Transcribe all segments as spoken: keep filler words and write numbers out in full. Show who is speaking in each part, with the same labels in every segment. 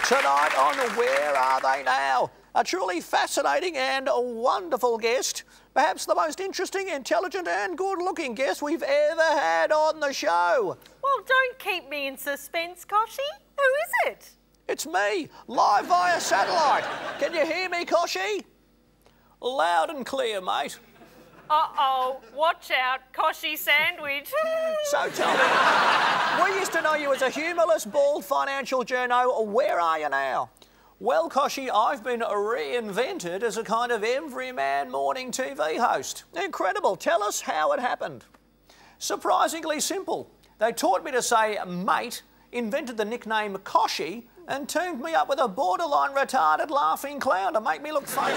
Speaker 1: Tonight on Where Are They Now? A truly fascinating and a wonderful guest. Perhaps the most interesting, intelligent and good-looking guest we've ever had on the show.
Speaker 2: Well, don't keep me in suspense, Kochie. Who is it?
Speaker 1: It's me, live via satellite. Can you hear me, Kochie? Loud and clear, mate.
Speaker 2: Uh-oh, watch out, Kochie sandwich.
Speaker 1: So tell me, we used to know you as a humourless, bald financial journo. Where are you now? Well, Kochie, I've been reinvented as a kind of everyman morning T V host. Incredible. Tell us how it happened. Surprisingly simple. They taught me to say mate, invented the nickname Kochie, and tuned me up with a borderline retarded laughing clown to make me look funny.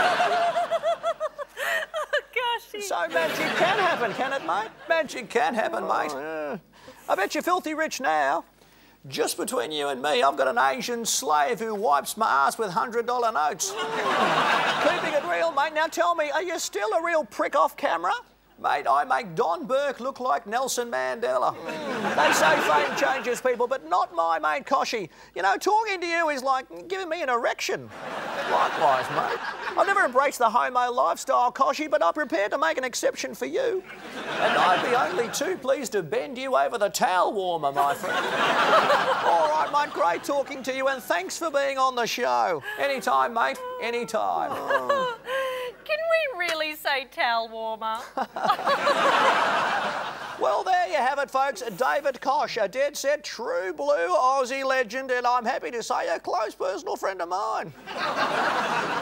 Speaker 1: So magic can happen, can it, mate? Magic can happen, mate. Yeah. I bet you're filthy rich now. Just between you and me, I've got an Asian slave who wipes my ass with one hundred dollar notes. Keeping it real, mate. Now tell me, are you still a real prick off camera? Mate, I make Don Burke look like Nelson Mandela. They say fame changes people, but not my mate Kochie. You know, talking to you is like giving me an erection. Likewise, mate. I've never embraced the homo lifestyle, Kochie, but I'm prepared to make an exception for you. And I'd be only too pleased to bend you over the towel warmer, my friend. All right, mate, great talking to you, and thanks for being on the show. Anytime, mate, anytime. Oh.
Speaker 2: Can we really say towel warmer?
Speaker 1: Well, there you have it, folks. David Koch, a dead-set, true blue Aussie legend, and I'm happy to say a close personal friend of mine.